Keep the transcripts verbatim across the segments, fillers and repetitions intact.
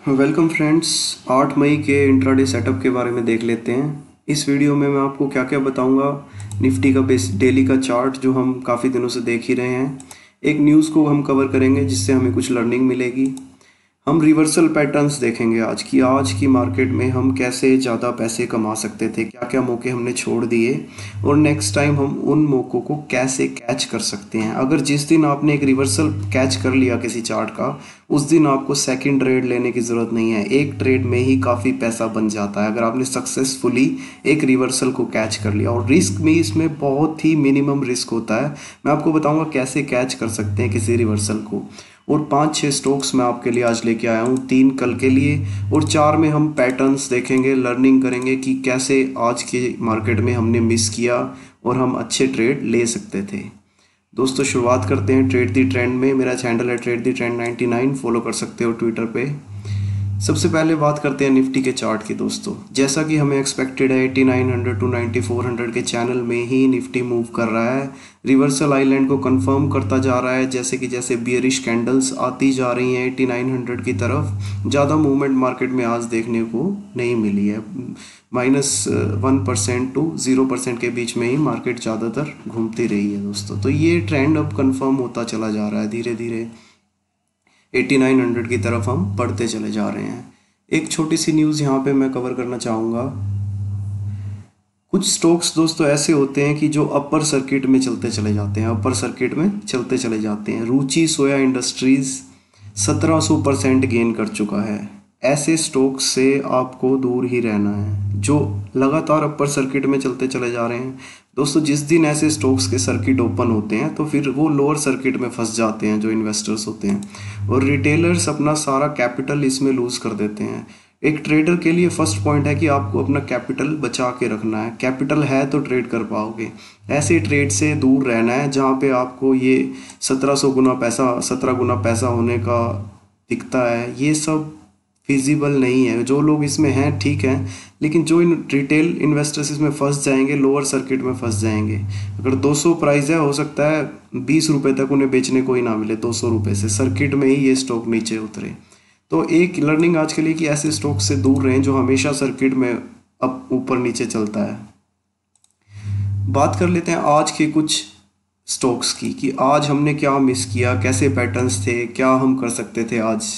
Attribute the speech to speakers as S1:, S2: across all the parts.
S1: Welcome friends. आठ मई के intraday setup के बारे में देख लेते हैं। इस वीडियो में मैं आपको क्या क्या बताऊंगा। निफ्टी का बेस डेली का चार्ट जो हम काफ़ी दिनों से देख ही रहे हैं, एक न्यूज़ को हम कवर करेंगे जिससे हमें कुछ लर्निंग मिलेगी। हम रिवर्सल पैटर्न्स देखेंगे आज की आज की मार्केट में हम कैसे ज़्यादा पैसे कमा सकते थे, क्या क्या मौके हमने छोड़ दिए और नेक्स्ट टाइम हम उन मौक़ों को कैसे कैच कर सकते हैं। अगर जिस दिन आपने एक रिवर्सल कैच कर लिया किसी चार्ट का, उस दिन आपको सेकंड ट्रेड लेने की ज़रूरत नहीं है, एक ट्रेड में ही काफ़ी पैसा बन जाता है अगर आपने सक्सेसफुली एक रिवर्सल को कैच कर लिया। और रिस्क भी इसमें बहुत ही मिनिमम रिस्क होता है। मैं आपको बताऊंगा कैसे कैच कर सकते हैं किसी रिवर्सल को। और पाँच छः स्टॉक्स मैं आपके लिए आज लेके आया हूँ, तीन कल के लिए और चार में हम पैटर्न्स देखेंगे, लर्निंग करेंगे कि कैसे आज के मार्केट में हमने मिस किया और हम अच्छे ट्रेड ले सकते थे। दोस्तों शुरुआत करते हैं ट्रेड दी ट्रेंड में। मेरा चैनल है trade the trend ninety nine, follow कर सकते हो ट्विटर पे। सबसे पहले बात करते हैं निफ्टी के चार्ट की। दोस्तों जैसा कि हमें एक्सपेक्टेड है eighty nine hundred to ninety four hundred के चैनल में ही निफ्टी मूव कर रहा है, रिवर्सल आइलैंड को कंफर्म करता जा रहा है। जैसे कि जैसे बियरिश कैंडल्स आती जा रही हैं एटी नाइन हंड्रेड की तरफ, ज़्यादा मूवमेंट मार्केट में आज देखने को नहीं मिली है। Minus one percent to zero percent के बीच में ही मार्केट ज़्यादातर घूमती रही है दोस्तों। तो ये ट्रेंड अब कंफर्म होता चला जा रहा है, धीरे धीरे एटी नाइन हंड्रेड की तरफ हम बढ़ते चले जा रहे हैं। एक छोटी सी न्यूज़ यहाँ पे मैं कवर करना चाहूँगा। कुछ स्टॉक्स दोस्तों ऐसे होते हैं कि जो अपर सर्किट में चलते चले जाते हैं, अपर सर्किट में चलते चले जाते हैं। रुचि सोया इंडस्ट्रीज़ सत्रह सौ परसेंट गेन कर चुका है। ऐसे स्टॉक्स से आपको दूर ही रहना है जो लगातार अपर सर्किट में चलते चले जा रहे हैं। दोस्तों जिस दिन ऐसे स्टॉक्स के सर्किट ओपन होते हैं तो फिर वो लोअर सर्किट में फंस जाते हैं जो इन्वेस्टर्स होते हैं, और रिटेलर्स अपना सारा कैपिटल इसमें लूज़ कर देते हैं। एक ट्रेडर के लिए फर्स्ट पॉइंट है कि आपको अपना कैपिटल बचा के रखना है। कैपिटल है तो ट्रेड कर पाओगे। ऐसे ट्रेड से दूर रहना है जहाँ पे आपको ये सत्रह सौ गुना पैसा सत्रह गुना पैसा होने का दिखता है। ये सब फिजिबल नहीं है। जो लोग इसमें हैं ठीक है, लेकिन जो इन रिटेल इन्वेस्टर्स इसमें फंस जाएंगे, लोअर सर्किट में फंस जाएंगे। अगर दो सौ प्राइस है, हो सकता है बीस रुपए तक उन्हें बेचने को ही ना मिले, दो सौ रुपये से सर्किट में ही ये स्टॉक नीचे उतरे। तो एक लर्निंग आज के लिए कि ऐसे स्टॉक से दूर रहें जो हमेशा सर्किट में अब ऊपर नीचे चलता है। बात कर लेते हैं आज के कुछ स्टॉक्स की कि आज हमने क्या मिस किया, कैसे पैटर्न्स थे, क्या हम कर सकते थे आज।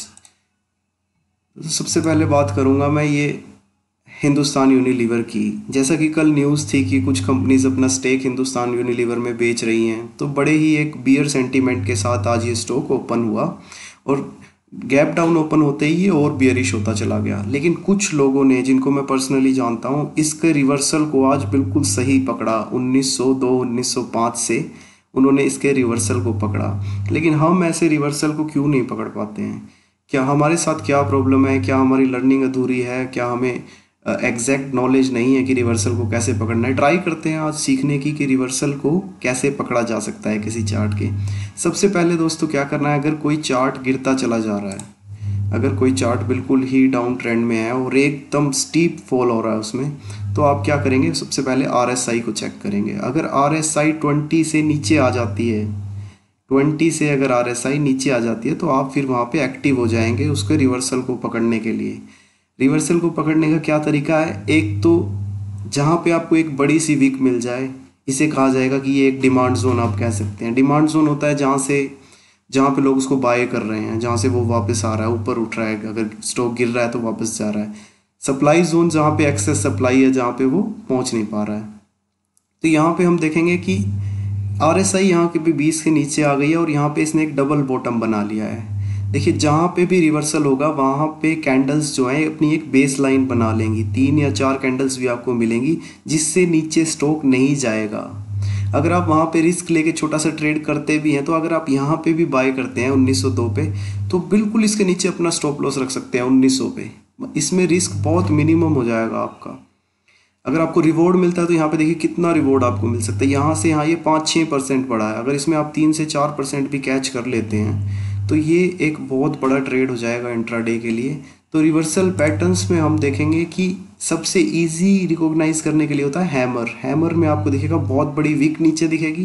S1: तो सबसे पहले बात करूंगा मैं ये हिंदुस्तान यूनिलीवर की। जैसा कि कल न्यूज़ थी कि कुछ कंपनीज अपना स्टेक हिंदुस्तान यूनिलीवर में बेच रही हैं, तो बड़े ही एक बियर सेंटीमेंट के साथ आज ये स्टॉक ओपन हुआ और गैप डाउन ओपन होते ही ये और बियरिश होता चला गया। लेकिन कुछ लोगों ने, जिनको मैं पर्सनली जानता हूँ, इसके रिवर्सल को आज बिल्कुल सही पकड़ा। उन्नीस सौ दो उन्नीस सौ पाँच से उन्होंने इसके रिवर्सल को पकड़ा। लेकिन हम ऐसे रिवर्सल को क्यों नहीं पकड़ पाते हैं? क्या हमारे साथ क्या प्रॉब्लम है? क्या हमारी लर्निंग अधूरी है? क्या हमें एग्जैक्ट नॉलेज नहीं है कि रिवर्सल को कैसे पकड़ना है? ट्राई करते हैं आज सीखने की कि रिवर्सल को कैसे पकड़ा जा सकता है किसी चार्ट के। सबसे पहले दोस्तों क्या करना है, अगर कोई चार्ट गिरता चला जा रहा है, अगर कोई चार्ट बिल्कुल ही डाउन ट्रेंड में है और एकदम स्टीप फॉल हो रहा है उसमें, तो आप क्या करेंगे? सबसे पहले आर एस आई को चेक करेंगे। अगर आर एस आई ट्वेंटी से नीचे आ जाती है, ट्वेंटी से अगर आर एस आई नीचे आ जाती है तो आप फिर वहाँ पे एक्टिव हो जाएंगे उसके रिवर्सल को पकड़ने के लिए। रिवर्सल को पकड़ने का क्या तरीका है? एक तो जहाँ पे आपको एक बड़ी सी वीक मिल जाए, इसे कहा जाएगा कि ये एक डिमांड जोन आप कह सकते हैं। डिमांड जोन होता है जहाँ से जहाँ पे लोग उसको बाय कर रहे हैं, जहाँ से वो वापस आ रहा है, ऊपर उठ रहा है, अगर स्टॉक गिर रहा है तो वापस जा रहा है। सप्लाई जोन जहाँ पे एक्सेस सप्लाई है, जहाँ पे वो पहुँच नहीं पा रहा है। तो यहाँ पे हम देखेंगे कि आर एस आई यहाँ के भी बीस के नीचे आ गई है और यहाँ पे इसने एक डबल बॉटम बना लिया है। देखिए जहाँ पे भी रिवर्सल होगा वहाँ पे कैंडल्स जो हैं अपनी एक बेस लाइन बना लेंगी, तीन या चार कैंडल्स भी आपको मिलेंगी जिससे नीचे स्टॉक नहीं जाएगा। अगर आप वहाँ पे रिस्क लेके छोटा सा ट्रेड करते भी हैं, तो अगर आप यहाँ पे भी बाय करते हैं उन्नीस सौ दो पे, तो बिल्कुल इसके नीचे अपना स्टॉप लॉस रख सकते हैं उन्नीस सौ पे। इसमें रिस्क बहुत मिनिमम हो जाएगा आपका। अगर आपको रिवॉर्ड मिलता है तो यहाँ पे देखिए कितना रिवॉर्ड आपको मिल सकता है। यहाँ से यहाँ ये पाँच छः परसेंट पड़ा है, अगर इसमें आप तीन से चार परसेंट भी कैच कर लेते हैं तो ये एक बहुत बड़ा ट्रेड हो जाएगा इंट्राडे के लिए। तो रिवर्सल पैटर्न्स में हम देखेंगे कि सबसे इजी रिकॉग्नाइज करने के लिए होता है हैमर। हैमर में आपको दिखेगा बहुत बड़ी विक नीचे दिखेगी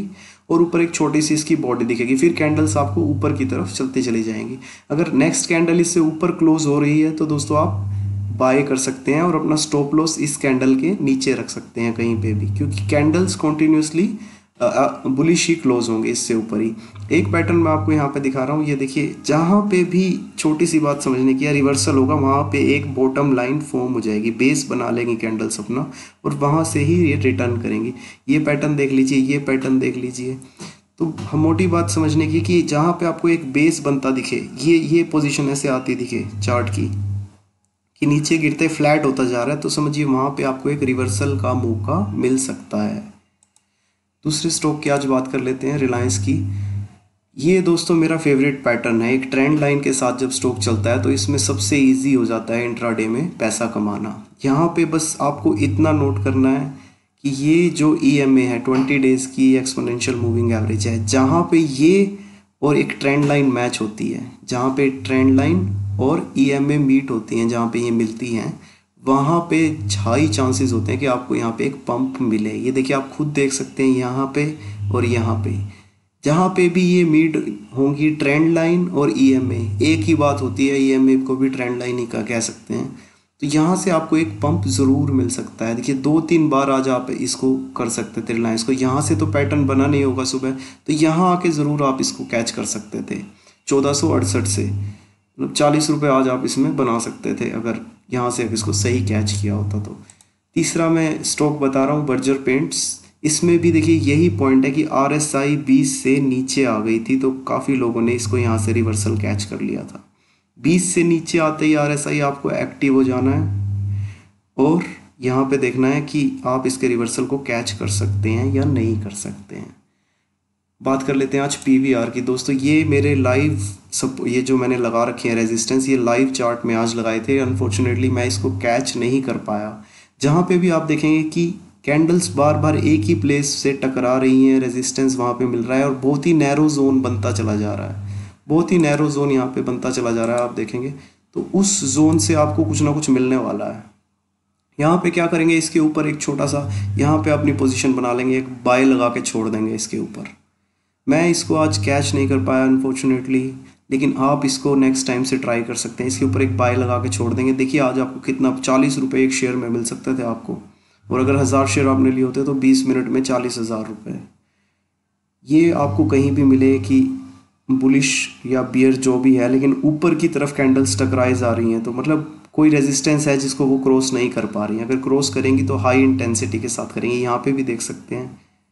S1: और ऊपर एक छोटी सी इसकी बॉडी दिखेगी, फिर कैंडल्स आपको ऊपर की तरफ चलती चली जाएंगी। अगर नेक्स्ट कैंडल इससे ऊपर क्लोज हो रही है तो दोस्तों आप बाय कर सकते हैं और अपना स्टॉप लॉस इस कैंडल के नीचे रख सकते हैं कहीं पे भी, क्योंकि कैंडल्स कॉन्टिन्यूसली बुलिश ही क्लोज होंगे इससे ऊपर ही। एक पैटर्न मैं आपको यहाँ पे दिखा रहा हूँ, ये देखिए, जहाँ पे भी छोटी सी बात समझने की है, रिवर्सल होगा वहाँ पे एक बॉटम लाइन फॉर्म हो जाएगी, बेस बना लेंगी कैंडल्स अपना, और वहाँ से ही ये रिटर्न करेंगी। ये पैटर्न देख लीजिए, ये पैटर्न देख लीजिए। तो हम मोटी बात समझने की कि जहाँ पे आपको एक बेस बनता दिखे, ये ये पोजीशन ऐसे आती दिखे चार्ट की कि नीचे गिरते फ्लैट होता जा रहा है, तो समझिए वहाँ पे आपको एक रिवर्सल का मौका मिल सकता है। दूसरे स्टॉक की आज बात कर लेते हैं, रिलायंस की। ये दोस्तों मेरा फेवरेट पैटर्न है। एक ट्रेंड लाइन के साथ जब स्टॉक चलता है तो इसमें सबसे इजी हो जाता है इंट्राडे में पैसा कमाना। यहाँ पे बस आपको इतना नोट करना है कि ये जो ई एम ए है ट्वेंटी डेज की एक्सपोनेंशियल मूविंग एवरेज है, जहाँ पे ये और एक ट्रेंड लाइन मैच होती है, जहाँ पे ट्रेंड लाइन और ई एम ए मीट होती हैं, जहाँ पे ये मिलती हैं, वहाँ पे हाई चांसेस होते हैं कि आपको यहाँ पे एक पंप मिले। ये देखिए, आप खुद देख सकते हैं यहाँ पे और यहाँ पे, जहाँ पे भी ये मीट होंगी ट्रेंड लाइन और ई एम ए, एक ही बात होती है, ई एम ए को भी ट्रेंड लाइन ही का कह सकते हैं। तो यहाँ से आपको एक पंप ज़रूर मिल सकता है। देखिए, दो तीन बार आज आप इसको कर सकते थे रिलायंस को। यहाँ से तो पैटर्न बना नहीं होगा सुबह, तो यहाँ आके ज़रूर आप इसको कैच कर सकते थे चौदह सौ अड़सठ से, मतलब चालीस रुपये आज आप इसमें बना सकते थे अगर यहाँ से इसको सही कैच किया होता तो। तीसरा मैं स्टॉक बता रहा हूँ, बर्जर पेंट्स। इसमें भी देखिए यही पॉइंट है कि आर एस आई बीस से नीचे आ गई थी, तो काफ़ी लोगों ने इसको यहाँ से रिवर्सल कैच कर लिया था। बीस से नीचे आते ही आर एस आई आपको एक्टिव हो जाना है और यहाँ पे देखना है कि आप इसके रिवर्सल को कैच कर सकते हैं या नहीं कर सकते हैं। बात कर लेते हैं आज पी वी आर की। दोस्तों, ये मेरे लाइव सब ये जो मैंने लगा रखे हैं रेजिस्टेंस, ये लाइव चार्ट में आज लगाए थे। अनफॉर्चुनेटली मैं इसको कैच नहीं कर पाया। जहाँ पे भी आप देखेंगे कि कैंडल्स बार बार एक ही प्लेस से टकरा रही हैं, रेजिस्टेंस वहाँ पे मिल रहा है और बहुत ही नैरो जोन बनता चला जा रहा है, बहुत ही नैरो जोन यहाँ पे बनता चला जा रहा है। आप देखेंगे तो उस जोन से आपको कुछ ना कुछ मिलने वाला है। यहाँ पे क्या करेंगे, इसके ऊपर एक छोटा सा यहाँ पे अपनी पोजीशन बना लेंगे, एक बाय लगा के छोड़ देंगे इसके ऊपर। मैं इसको आज कैच नहीं कर पाया अनफॉर्चुनेटली, लेकिन आप इसको नेक्स्ट टाइम से ट्राई कर सकते हैं। इसके ऊपर एक बाय लगा के छोड़ देंगे। देखिए, आज आपको कितना चालीस रुपये एक शेयर में मिल सकते थे आपको, और अगर हज़ार शेयर आपने लिए होते तो बीस मिनट में चालीस हज़ार रुपये। ये आपको कहीं भी मिले कि बुलिश या बियर जो भी है, लेकिन ऊपर की तरफ कैंडल्स टकराई जा रही हैं, तो मतलब कोई रेजिस्टेंस है जिसको वो क्रॉस नहीं कर पा रही हैं। अगर क्रॉस करेंगी तो हाई इंटेंसिटी के साथ करेंगे। यहाँ पे भी देख सकते हैं।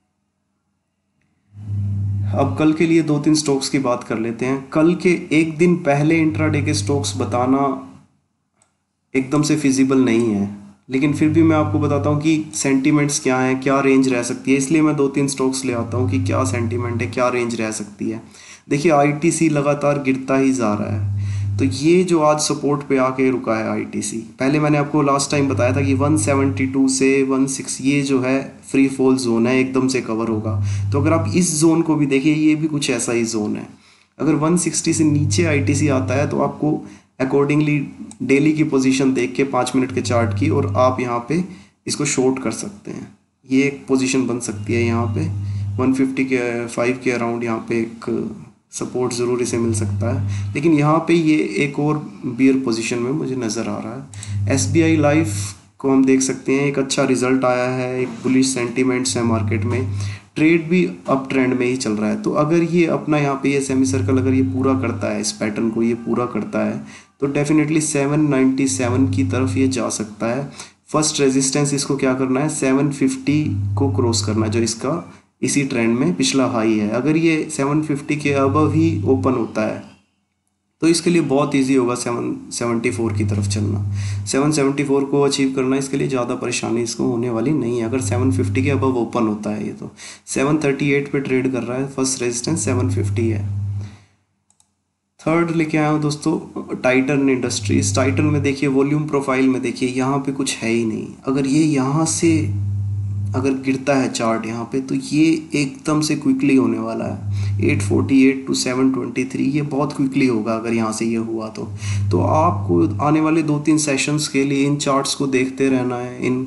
S1: अब कल के लिए दो तीन स्टॉक्स की बात कर लेते हैं। कल के एक दिन पहले इंट्राडे के स्टॉक्स बताना एकदम से फिजिबल नहीं है, लेकिन फिर भी मैं आपको बताता हूँ कि सेंटीमेंट्स क्या हैं, क्या रेंज रह सकती है। इसलिए मैं दो तीन स्टॉक्स ले आता हूँ कि क्या सेंटीमेंट है, क्या रेंज रह सकती है। देखिए, आईटीसी लगातार गिरता ही जा रहा है, तो ये जो आज सपोर्ट पे आके रुका है आईटीसी, पहले मैंने आपको लास्ट टाइम बताया था कि एक सौ बहत्तर से सोलह ये जो है फ्री फॉल जोन है, एकदम से कवर होगा। तो अगर आप इस जोन को भी देखिए, ये भी कुछ ऐसा ही जोन है। अगर एक सौ साठ से नीचे आईटीसी आता है तो आपको अकॉर्डिंगली डेली की पोजीशन देख के पाँच मिनट के चार्ट की, और आप यहाँ पे इसको शॉर्ट कर सकते हैं। ये एक पोजीशन बन सकती है यहाँ पे एक सौ पचास के फाइव के अराउंड, यहाँ पे एक सपोर्ट ज़रूर इसे मिल सकता है। लेकिन यहाँ पे ये एक और बियर पोजीशन में मुझे नज़र आ रहा है। एसबीआई लाइफ को हम देख सकते हैं, एक अच्छा रिजल्ट आया है, एक बुलिश सेंटीमेंट्स है मार्केट में, ट्रेड भी अप ट्रेंड में ही चल रहा है। तो अगर ये अपना यहाँ पे ये सेमी सर्कल अगर ये पूरा करता है, इस पैटर्न को ये पूरा करता है, तो डेफिनेटली सेवन नाइन्टी सेवन की तरफ ये जा सकता है। फर्स्ट रेजिस्टेंस इसको क्या करना है, सेवन फिफ्टी को क्रॉस करना है, जो इसका इसी ट्रेंड में पिछला हाई है। अगर ये सेवन फिफ्टी के अबव ही ओपन होता है तो इसके लिए बहुत इजी होगा सेवन सेवेंटी फोर की तरफ चलना। सेवन सेवेंटी फोर को अचीव करना इसके लिए ज़्यादा परेशानी इसको होने वाली नहीं है। अगर सेवन फिफ्टी के अबव ओपन होता है ये, तो सेवन थर्टी एट पे ट्रेड कर रहा है, फर्स्ट रेजिस्टेंस सेवन फिफ्टी है। थर्ड लेके आया हूँ दोस्तों, टाइटन इंडस्ट्रीज। टाइटन में देखिए, वॉल्यूम प्रोफाइल में देखिए, यहाँ पे कुछ है ही नहीं। अगर ये यहाँ से अगर गिरता है चार्ट यहाँ पे, तो ये एकदम से क्विकली होने वाला है। Eight forty eight to seven twenty three ये बहुत क्विकली होगा अगर यहाँ से ये हुआ तो तो आपको आने वाले दो तीन सेशंस के लिए इन चार्ट्स को देखते रहना है, इन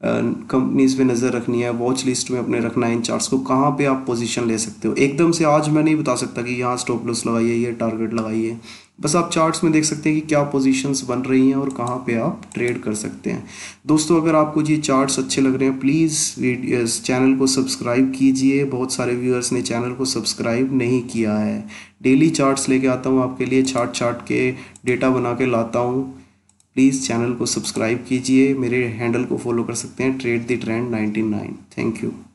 S1: कंपनीज पे नज़र रखनी है, वॉच लिस्ट में अपने रखना है इन चार्ट्स को, कहाँ पे आप पोजीशन ले सकते हो। एकदम से आज मैं नहीं बता सकता कि यहाँ स्टॉप लॉस लगाइए, ये टारगेट लगाइए। बस आप चार्ट्स में देख सकते हैं कि क्या पोजीशंस बन रही हैं और कहाँ पे आप ट्रेड कर सकते हैं। दोस्तों, अगर आपको ये चार्ट्स अच्छे लग रहे हैं, प्लीज़ वीडियो चैनल को सब्सक्राइब कीजिए। बहुत सारे व्यूअर्स ने चैनल को सब्सक्राइब नहीं किया है। डेली चार्ट्स लेके आता हूँ आपके लिए, चार्ट चार्ट के डेटा बना के लाता हूँ। प्लीज़ चैनल को सब्सक्राइब कीजिए। मेरे हैंडल को फॉलो कर सकते हैं, trade the trend ninety nine. Thank you.